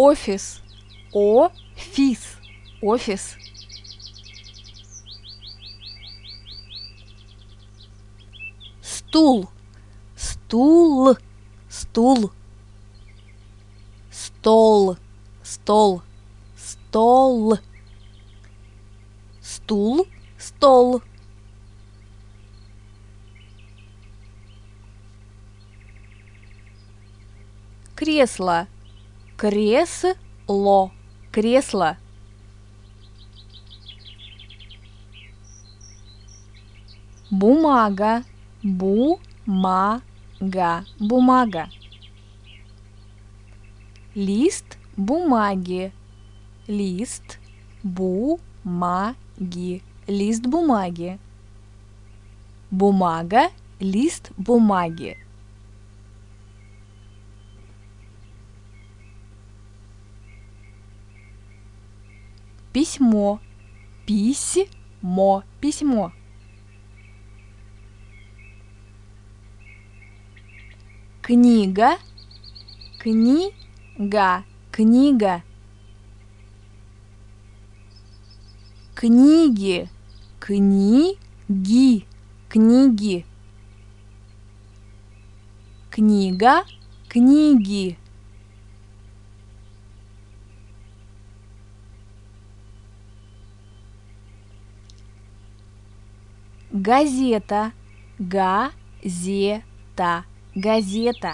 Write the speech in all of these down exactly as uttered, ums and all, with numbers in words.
Офис. Офис. Офис. Стул. Стул. Стул. Стол. Стол. Стол. Стул. Стол. Кресло. Кресло. Кресло. Бумага. Бумага. Бумага. Лист бумаги. Лист бумаги. Лист бумаги. Бумага. Лист бумаги. Письмо. Письмо. Письмо. Книга. Книга. Книга. Книги. Книги. Книги. Книга. Книги. Газета. Газета. Газета.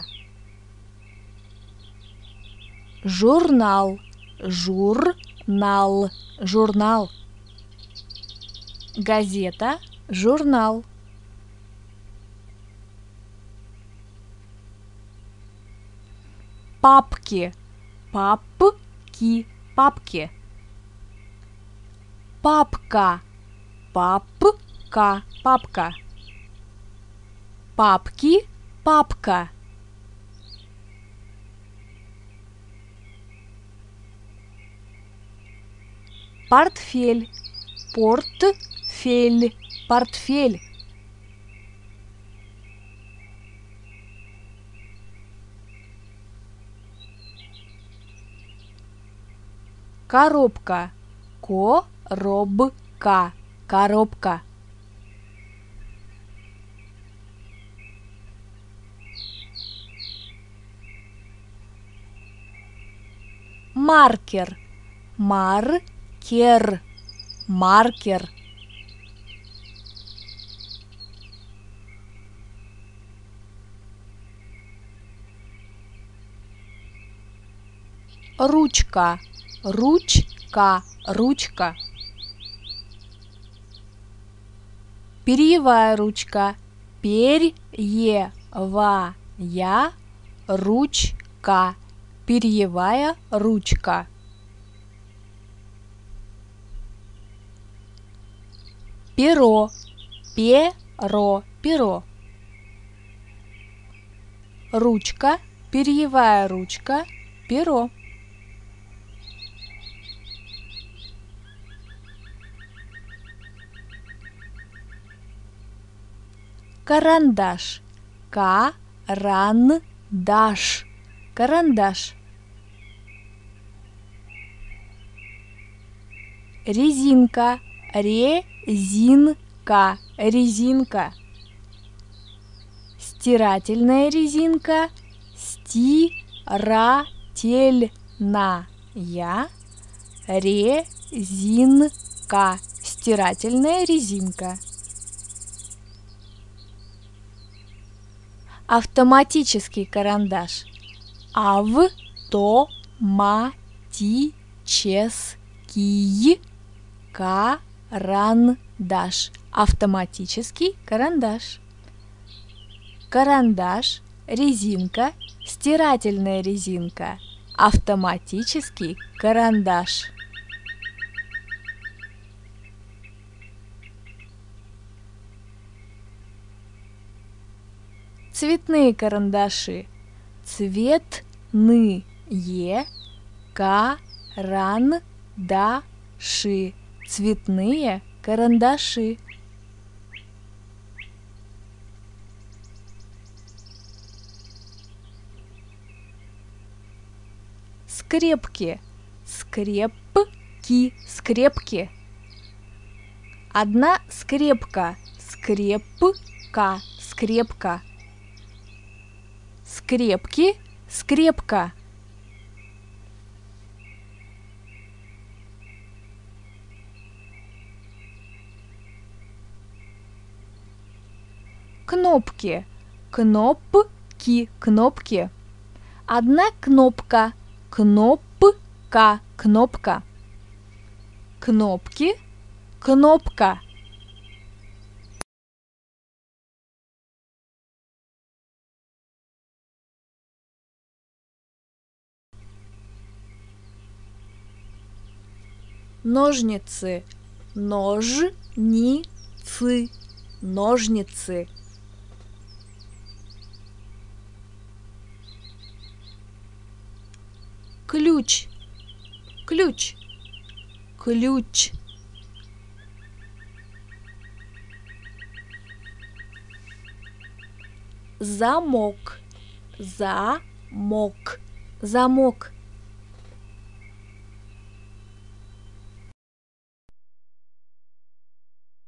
Журнал. Журнал. Журнал. Газета. Журнал. Папки. Папки. Папки. Папка. Папка. Папка. Папки. Папка. Портфель. Портфель. Портфель. Коробка. Коробка. Коробка. Маркер. Маркер. Маркер. Ручка. Ручка. Ручка. Перьевая ручка. Перьевая ручка. Перьевая ручка. Перо. Перо. Перо. Ручка. Перьевая ручка. Перо. Карандаш. Карандаш. Карандаш. Резинка. Резинка. Резинка. Стирательная резинка. Стирательная резинка. Стирательная резинка. Автоматический карандаш. Автоматический карандаш. Автоматический карандаш. Карандаш, резинка, стирательная резинка. Автоматический карандаш. Цветные карандаши. Цветные карандаши. Цветные карандаши. Скрепки. Скрепки. Скрепки. Одна скрепка. Скрепка. Скрепка. Скрепки. Скрепка. Кнопки. Кнопки. Кнопки. Одна кнопка. Кнопка. Кнопка. Кнопки. Кнопка. Ножницы. Ножницы. Ножницы. Ключ. Ключ. Ключ. Замок. Замок. Замок.